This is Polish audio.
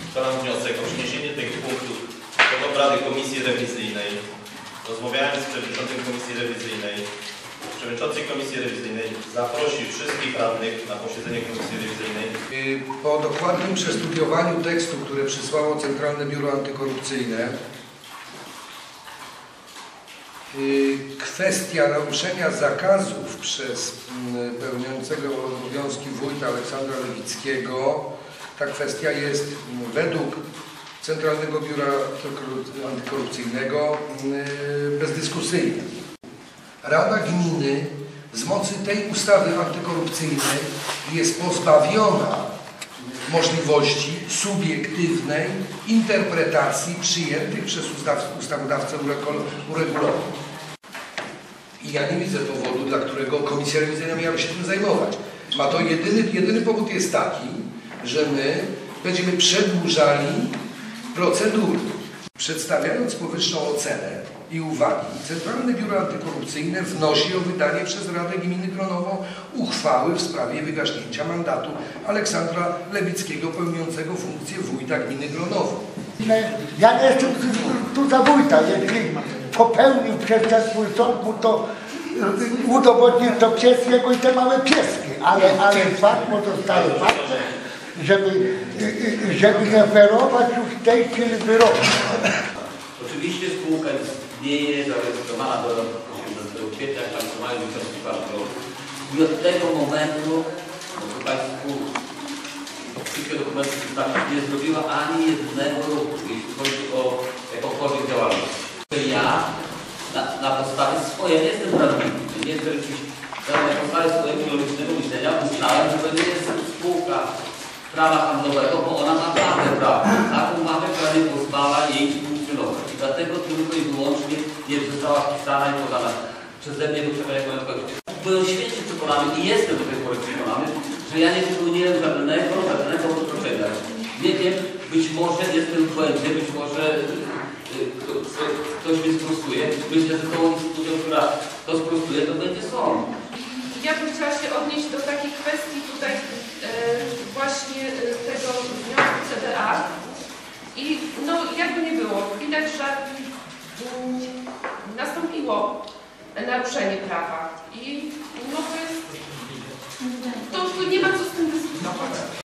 Składam wniosek o przeniesienie tych punktów do obrady Komisji Rewizyjnej. Rozmawiałem z przewodniczącym Komisji Rewizyjnej. Przewodniczący Komisji Rewizyjnej zaprosi wszystkich radnych na posiedzenie Komisji Rewizyjnej. Po dokładnym przestudiowaniu tekstu, które przysłało Centralne Biuro Antykorupcyjne, kwestia naruszenia zakazów przez pełniącego obowiązki wójta Aleksandra Lewickiego, ta kwestia jest według Centralnego Biura Antykorupcyjnego bezdyskusyjna. Rada Gminy z mocy tej ustawy antykorupcyjnej jest pozbawiona możliwości subiektywnej interpretacji przyjętych przez ustawodawcę uregulowań. I ja nie widzę powodu, dla którego Komisja Rewizyjna miałaby się tym zajmować. Ma to jedyny powód jest taki, że my będziemy przedłużali procedury. Przedstawiając powyższą ocenę i uwagi, Centralne Biuro Antykorupcyjne wnosi o wydanie przez Radę Gminy Gronowo uchwały w sprawie wygaśnięcia mandatu Aleksandra Lewickiego pełniącego funkcję wójta gminy Gronowo. Ja nie jestem tu za wójta, jeśli popełnił przestępstwo sąd, mu to udowodnił to pies jego i te małe pieski, ale fakt pozostaje faktem, żeby referować już w tej chwili wyroku. Oczywiście spółka nie jest zarejestrowana do 18 kwietnia, jak tam mają 2004 roku. I od tego momentu, proszę Państwu, wszystkie dokumenty nie zrobiła ani jednego ruchu, jeśli chodzi o jakąkolwiek działalność. Ja na podstawie swojej, nie jestem prawnikiem, nie jestem na podstawie swojego logicznego myślenia uznałem, że to nie jest spółka prawa handlowego, bo ona ma prawdę prawa. Taką mamy, która nie pozwala jej funkcjonować. I dlatego tylko i wyłącznie nie została wpisana i podana przeze mnie do przekonania majątkowego. Byłem święcie przekonany i jestem do tej pory przekonany, że ja nie popełniłem żadnego wykroczenia. Nie wiem, być może jestem w błędzie, być może ktoś mnie sprostuje. Myślę, że tą instytucją, która to sprostuje, to będzie sąd. Ja bym chciała się odnieść do takiej kwestii tutaj właśnie tego wniosku CBA i no jakby nie było, widać, że nastąpiło naruszenie prawa i no to jest, to nie ma co z tym dyskutować.